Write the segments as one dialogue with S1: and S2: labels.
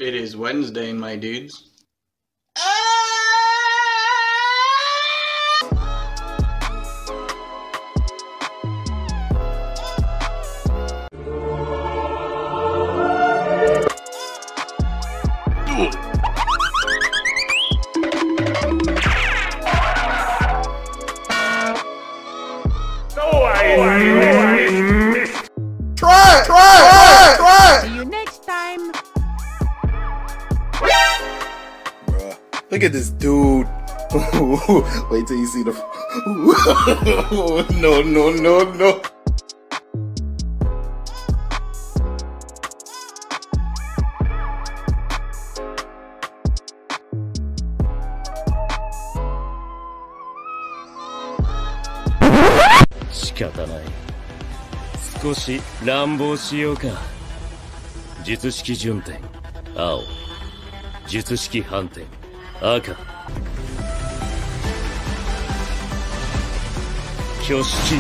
S1: It is Wednesday, my dudes.
S2: Try. See you next time.
S3: Bruh, look at this dude. Wait till you see the. No.
S4: Shikatanai. 少し乱暴しようか。術式順転青、術式反転赤、挙式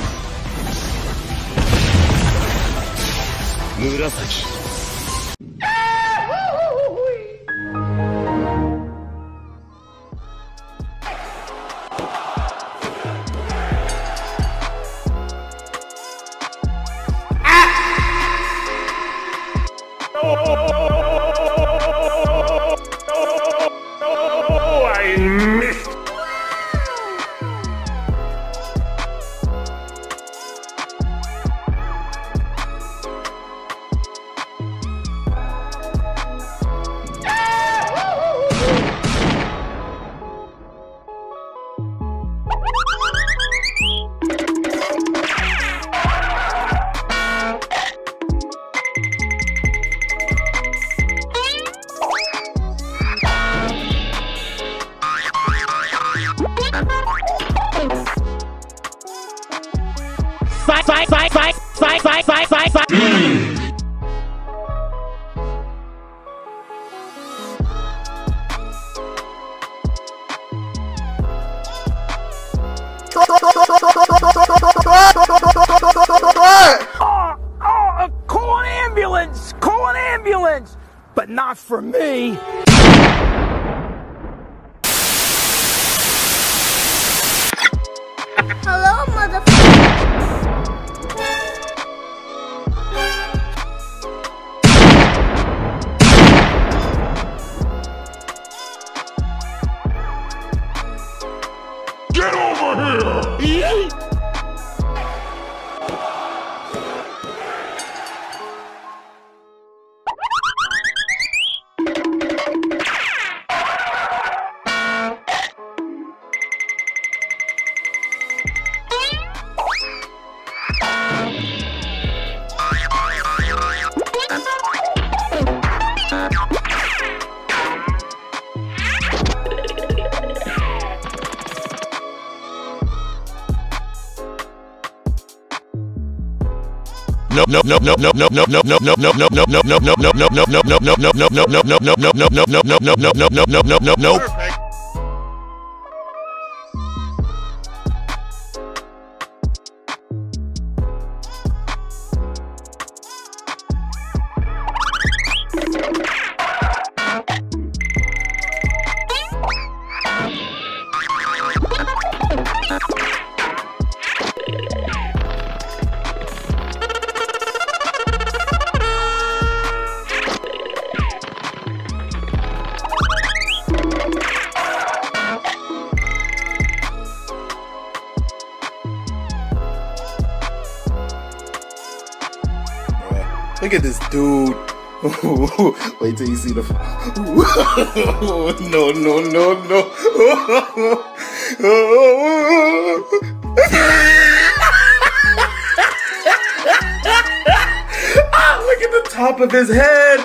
S4: 紫。Fight.
S2: Call an ambulance, but not for me.
S5: Hello, motherfucker.
S3: Get over here! No. Look at this dude. Wait till you see the. No. Look at the top of his head.